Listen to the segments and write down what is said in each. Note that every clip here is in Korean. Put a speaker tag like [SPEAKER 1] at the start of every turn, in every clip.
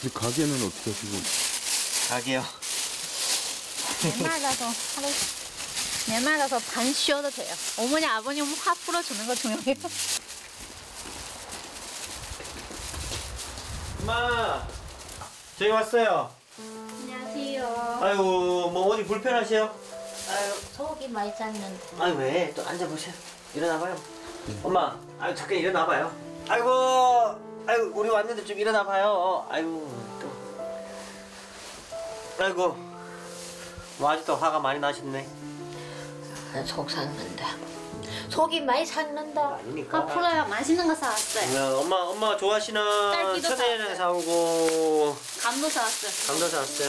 [SPEAKER 1] 가게는 어떻게 하시고?
[SPEAKER 2] 가게요.
[SPEAKER 3] 내말라서 반 쉬어도 돼요. 어머니 아버님 화 풀어주는 거 중요해요.
[SPEAKER 2] 엄마, 저희 왔어요.
[SPEAKER 3] 안녕하세요.
[SPEAKER 2] 아이고, 뭐 어디 불편하세요?
[SPEAKER 3] 아유, 속이 많이 쌌는데.
[SPEAKER 2] 아이 왜? 또 앉아보세요. 일어나봐요. 엄마, 아유 잠깐 일어나봐요. 아이고, 아이고 우리 왔는데 좀 일어나봐요. 아이고 또, 아이고, 뭐 아직도 화가 많이 나셨네.
[SPEAKER 3] 속 삭는다. 속이 많이 삭는다.
[SPEAKER 2] 아니니까.
[SPEAKER 3] 앞으로요 맛있는 거 사왔어요.
[SPEAKER 2] 엄마 좋아하시는
[SPEAKER 3] 딸기도
[SPEAKER 2] 천혜는 사오고
[SPEAKER 3] 감도 사왔어요.
[SPEAKER 2] 감도 사왔어요.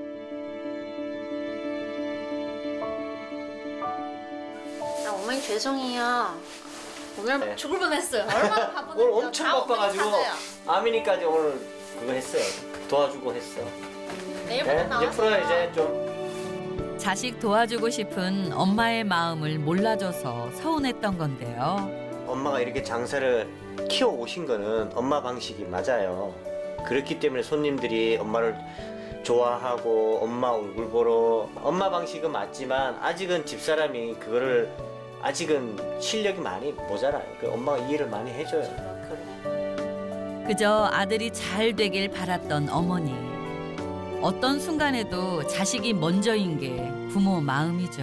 [SPEAKER 3] 어머니 죄송해요. 오늘
[SPEAKER 2] 네.
[SPEAKER 3] 죽을 뻔했어요. 얼마나 바쁜데.
[SPEAKER 2] 오늘 엄청 바빠가지고 아미니까지 오늘 그거 했어요. 도와주고 했어.
[SPEAKER 3] 내일부터
[SPEAKER 2] 네?
[SPEAKER 3] 나와서
[SPEAKER 2] 이제 풀어요 이제 좀.
[SPEAKER 4] 자식 도와주고 싶은 엄마의 마음을 몰라줘서 서운했던 건데요.
[SPEAKER 2] 엄마가 이렇게 장사를 키워 오신 거는 엄마 방식이 맞아요. 그렇기 때문에 손님들이 엄마를 좋아하고 엄마 얼굴 보러 엄마 방식은 맞지만 아직은 집사람이 그거를 아직은 실력이 많이 모자라요. 그 엄마가 이해를 많이 해줘요.
[SPEAKER 4] 그저 아들이 잘 되길 바랐던 어머니. 어떤 순간에도 자식이 먼저인 게 부모 마음이죠.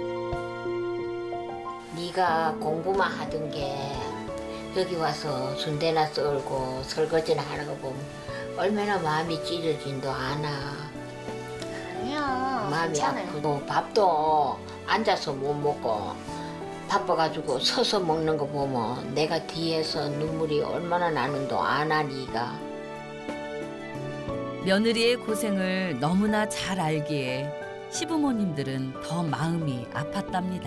[SPEAKER 5] 네가 공부만 하던 게 여기 와서 순대나 썰고 설거지나 하는 거 보면 얼마나 마음이 찢어진도 않아.
[SPEAKER 3] 아니야.
[SPEAKER 5] 마음이
[SPEAKER 3] 괜찮아요.
[SPEAKER 5] 아프고 밥도 앉아서 못 먹고 바빠가지고 서서 먹는 거 보면 내가 뒤에서 눈물이 얼마나 나는도 아나 네가.
[SPEAKER 4] 며느리의 고생을 너무나 잘 알기에 시부모님들은 더 마음이 아팠답니다.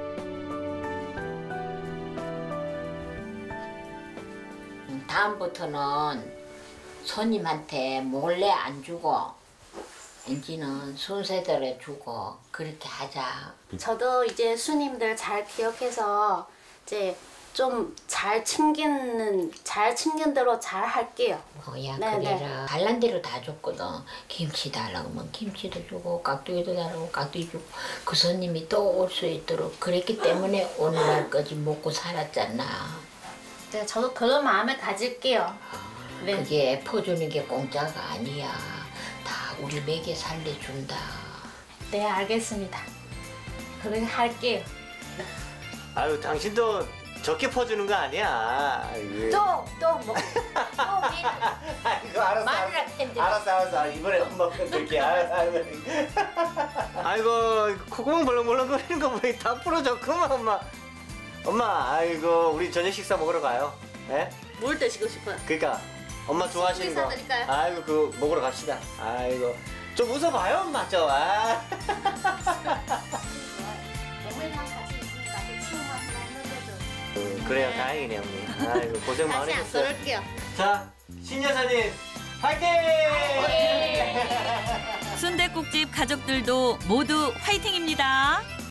[SPEAKER 5] 다음부터는 손님한테 몰래 안 주고 이제는 순서대로 주고 그렇게 하자.
[SPEAKER 6] 저도 이제 손님들 잘 기억해서 이제 좀 잘 챙긴 대로 잘 할게요.
[SPEAKER 5] 야
[SPEAKER 6] 네,
[SPEAKER 5] 그래라. 달란 대로 다 줬거든. 김치 달라고 하면 김치도 주고 깍두기도 달라고 깍두기 주고 그 손님이 또 올 수 있도록 그랬기 때문에 오늘날까지 먹고 살았잖아.
[SPEAKER 6] 네, 저도 그런 마음을 가질게요. 네.
[SPEAKER 5] 그게 퍼주는 게 공짜가 아니야. 다 우리 먹여 살려준다.
[SPEAKER 6] 네, 알겠습니다. 그렇게 할게요.
[SPEAKER 2] 아유 당신도 적게 퍼주는 거 아니야. 아이고.
[SPEAKER 5] 또 뭐?
[SPEAKER 2] 아이고 알았어.
[SPEAKER 5] 마누라 팬들.
[SPEAKER 2] 알았어. 이번에 엄마 편 들게. 알았어. 아이고 콧구멍 벌렁벌렁거리는 거 보니 다 풀어줬구만 엄마. 엄마 아이고 우리 저녁 식사 먹으러 가요. 예?
[SPEAKER 6] 뭘 드시고 싶어요?
[SPEAKER 2] 그러니까 엄마 좋아하시는 거.
[SPEAKER 6] 사드릴까요?
[SPEAKER 2] 아이고 그 먹으러 갑시다. 아이고 좀 웃어봐요 엄마 좀. 아.
[SPEAKER 6] 어머니랑 같이 있으니까 또 친구가 만나게
[SPEAKER 2] 그래요 다행이네 언니. 아이고 고생
[SPEAKER 6] 다시 안
[SPEAKER 2] 많으셨어요.
[SPEAKER 6] 그럴게요.
[SPEAKER 2] 자 신여사님 화이팅!
[SPEAKER 4] 순댓국집 가족들도 모두 화이팅입니다.